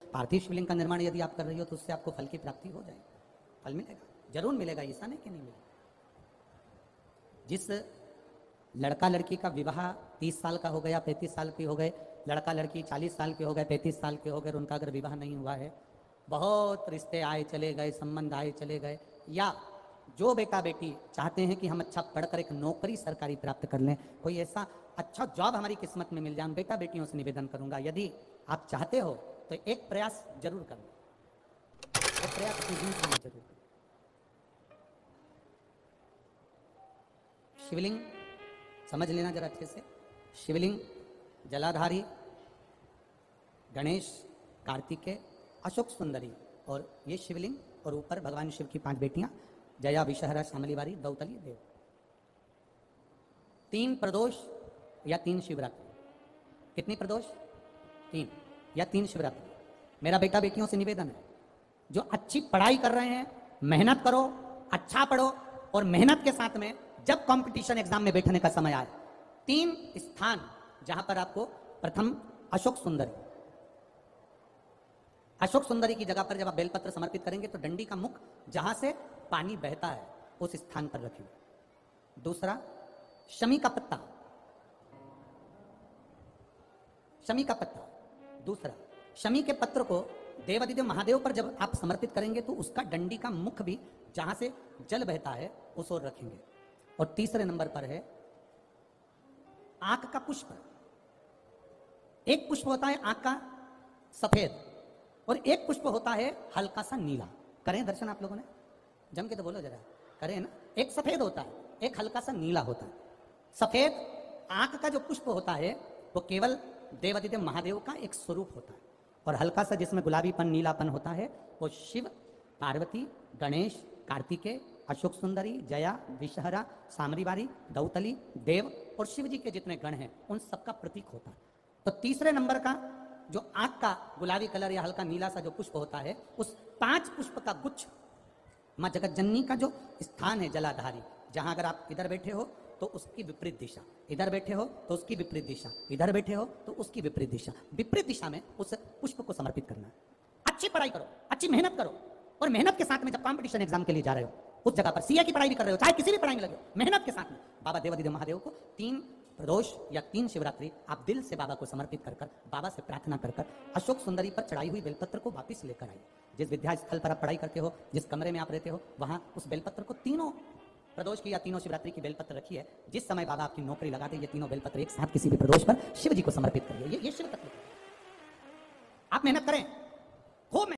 पार्थिव शिवलिंग का निर्माण यदि आप कर रही हो तो उससे आपको फल की प्राप्ति हो जाएगी, फल मिलेगा, जरूर मिलेगा, ऐसा नहीं कि नहीं मिलेगा। जिस लड़का लड़की का विवाह 30 साल का हो गया, 35 साल के हो गए, लड़का लड़की 40 साल के हो गए, 35 साल के हो गए, उनका अगर विवाह नहीं हुआ है, बहुत रिश्ते आए चले गए, संबंध आए चले गए, या जो बेटा बेटी चाहते हैं कि हम अच्छा पढ़कर एक नौकरी सरकारी प्राप्त कर लें, कोई ऐसा अच्छा जॉब हमारी किस्मत में मिल जाए, हम बेटा बेटियों से निवेदन करूंगा, यदि आप चाहते हो तो एक प्रयास जरूर करना, एक प्रयास अपनी जिंदगी में जरूर करना। शिवलिंग समझ लेना जरा अच्छे से। शिवलिंग जलाधारी गणेश, कार्तिकेय, अशोक सुंदरी, और ये शिवलिंग, और ऊपर भगवान शिव की 5 बेटियां, जया, विषहरा, शामलीवारी, दौतली, देव। 3 प्रदोष या 3 शिवरात्रि। कितनी प्रदोष? 3 या 3 शिवरात्रि। मेरा बेटा बेटियों से निवेदन है, जो अच्छी पढ़ाई कर रहे हैं, मेहनत करो, अच्छा पढ़ो, और मेहनत के साथ में जब कंपटीशन एग्जाम में बैठने का समय आए, 3 स्थान जहां पर आपको, प्रथम अशोक सुंदरी, अशोक सुंदरी की जगह पर जब आप बेलपत्र समर्पित करेंगे तो डंडी का मुख जहां से पानी बहता है उस स्थान पर रखेंगे। दूसरा, शमी का पत्ता, शमी का पत्ता। दूसरा, शमी के पत्र को देवादिदेव महादेव पर जब आप समर्पित करेंगे तो उसका डंडी का मुख भी जहां से जल बहता है उस ओर रखेंगे। और तीसरे नंबर पर है आंख का पुष्प। एक पुष्प होता है आंख का सफेद, और एक पुष्प होता है हल्का सा नीला। करें दर्शन आप लोगों ने? जम के तो बोलो जरा, करें ना? एक सफेद होता है, एक हल्का सा नीला होता है। सफेद आंख का जो पुष्प होता है वो केवल देवादिदेव महादेव का एक स्वरूप होता है, और हल्का सा जिसमें गुलाबीपन, नीलापन होता है वो शिव, पार्वती, गणेश, कार्तिकेय, अशोक सुंदरी, जया, विषहरा, सामरीवारी, दौतली, देव और शिव जी के जितने गण हैं उन सबका प्रतीक होता है। तो तीसरे नंबर का जो आंख का गुलाबी कलर या हल्का नीला सा जो पुष्प होता है, उस 5 पुष्प का गुच्छ मां जगत जननी का जो स्थान है जलाधारी, जहां अगर आप इधर बैठे हो तो उसकी विपरीत दिशा, इधर बैठे हो तो उसकी विपरीत दिशा, इधर बैठे हो तो उसकी विपरीत दिशा, विपरीत दिशा में उस पुष्प को समर्पित करना है। अच्छी पढ़ाई करो, अच्छी मेहनत करो, और मेहनत के साथ में जब कंपटीशन एग्जाम के लिए जा रहे हो उस जगह पर, सीए की पढ़ाई भी कर रहे हो, चाहे किसी भी पढ़ाई में लगे हो, मेहनत के साथ में बाबा देवादिदेव महादेव को 3 प्रदोष या 3 शिवरात्रि आप दिल से बाबा को समर्पित कर कर, बाबा से प्रार्थना कर कर, अशोक सुंदरी पर चढ़ाई हुई बेलपत्र को वापिस लेकर आइए। जिस विद्या स्थल पर आप पढ़ाई करते हो, जिस कमरे में आप रहते हो, वहां उस बेलपत्र को, तीनों प्रदोष की या तीनों शिवरात्रि की बेलपत्र रखी है। जिस समय बाबा आपकी नौकरी लगाते, ये तीनों बेलपत्र एक साथ किसी भी प्रदोष पर शिव जी को समर्पित करिए। ये शिव तत्व। आप मेहनत करें, खूब